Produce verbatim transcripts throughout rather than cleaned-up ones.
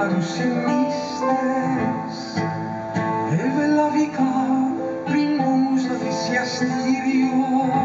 τους συνίστες ευλαβικά πριν μπουν στο θυσιαστήριο.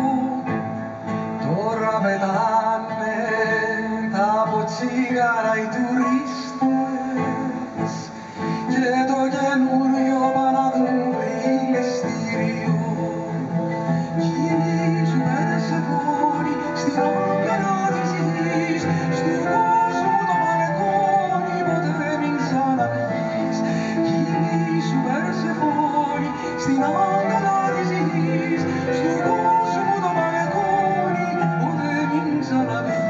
Τώρα πετάνε τα ποτσίγαρα οι τουρίστες και το καινούριο πάνε να δουν δηληστήριο. Γυρίζουν Περσεφόνη στην όγκανα της γης, στου κόσμου το μπαλκόνι ποτέ μην ξαναβγείς. Γυρίζουν Περσεφόνη στην όγκανα της γης, στου κόσμου το μπαλκόνι ποτέ μην ξαναβγείς.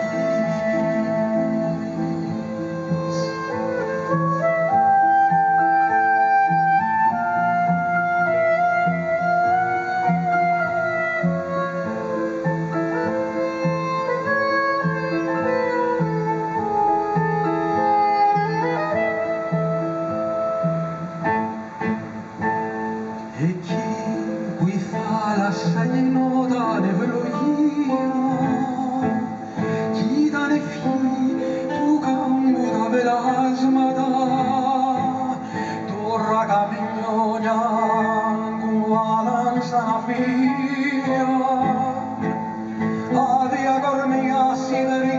Εκεί που η θάλασσα γινόταν ευλογία κι ήταν ευχή του κάμπου τα πελάσματα, τώρα καμιλιόνια κουβάλαν στα ναυπία άδεια κορμιά σιδερή